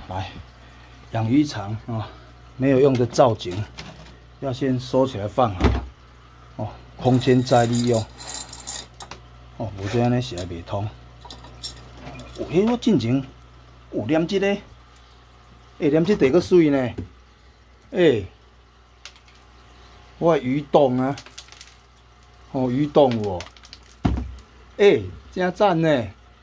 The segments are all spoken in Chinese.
来，养鱼场啊，没有用的造景，要先收起来放好。哦，空间再利用。哦，无这安尼是还袂通。迄我进前有念这个，念这地个水呢。我的鱼洞啊，哦，鱼洞有哦，真赞呢！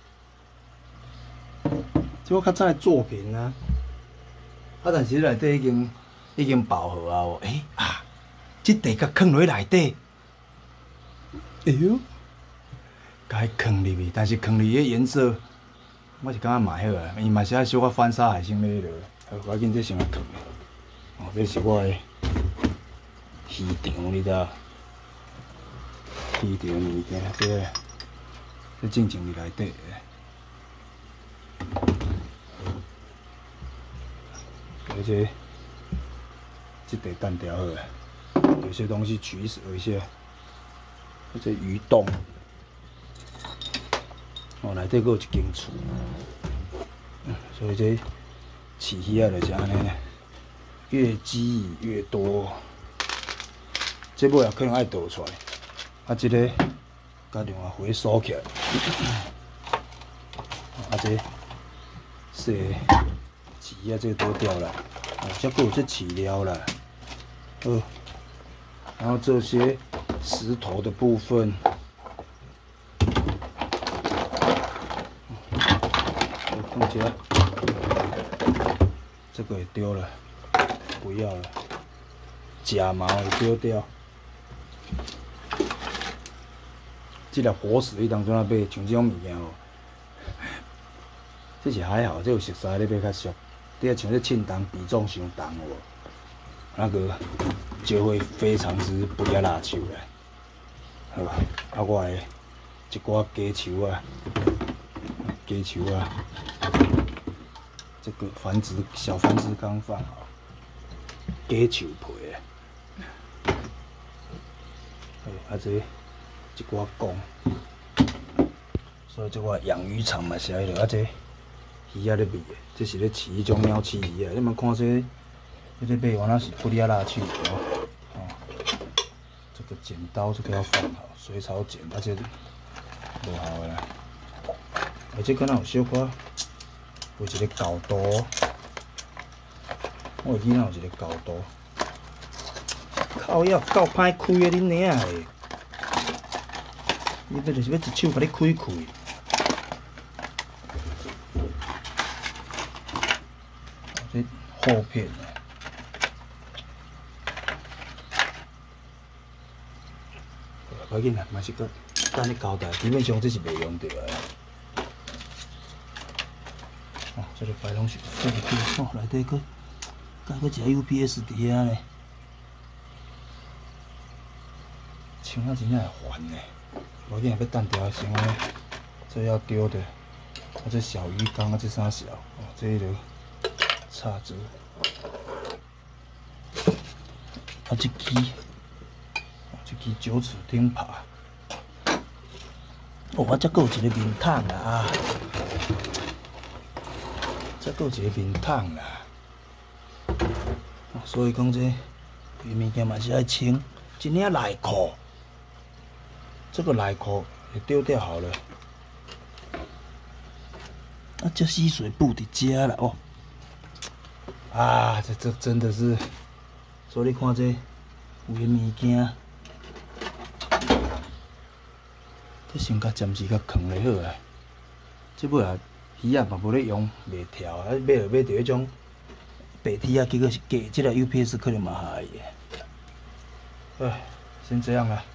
这我较早的作品啊，但是内底已经饱和啊哦，这地甲放落内底，哎呦，甲伊放入去，但是放入去迄颜色，我是感觉蛮好啊，伊嘛是爱小可翻沙海先咧落，赶紧这先来放咧。哦，这是我的鱼场，你知道？鱼场物件，这正经伫内底。而且这得单调好啊，有些东西取舍一下。这鱼洞，哦，内底阁有一间厝，所以这饲鱼仔就是安尼呢，越积越多。这尾也可能爱倒出来，这个甲另外回收起来，这细鱼仔这个倒掉了，这个有这饲料了，然后这些石头的部分，放起来，这个也丢了，不要了，假毛也丢掉。这粒活石你当阵啊买，像这种物件哦，这是还好，这有熟悉你买较俗。你啊像这称重比重伤重有无？那个就会非常之不要拉手嘞。好，我的一寡假球啊，这个小繁殖缸放好，假球皮的。好，这一寡讲，所以这我养鱼场嘛是爱落，这鱼仔咧喂的，这是咧饲迄种鸟饲鱼啊。你莫看这，你咧买原来是不哩拉手哦。这个剪刀这个要放好，水草剪，这无效的啦。而且敢若有小可有一个角度，我记若有一个角度，靠，要够歹开的恁娘的！你这就是要一手把你开开。这厚片的，快紧啦，嘛是个等你交代，基本上这是袂用到的。哦，这个摆拢是废品，哦，内底佫一个 UPS 伫遐呢，枪啊真正会烦呢。我今日要单条先呢，这要丢的，这小鱼缸这啥小？哦，这一个叉子，这支9齿钉耙，哦，这佫有一个面桶啊，这佫有一个面桶啦，所以讲这物件嘛是爱清，一领内裤。这个内裤也丢掉好了，这吸水布伫遮了哦。这真的是，所以你看这有诶物件，这先甲暂时甲藏咧好啊。这尾啊鱼仔嘛无咧用，袂跳啊，买着迄种白铁啊，结果是假，这个 UPS 可能嘛害的。先这样啦。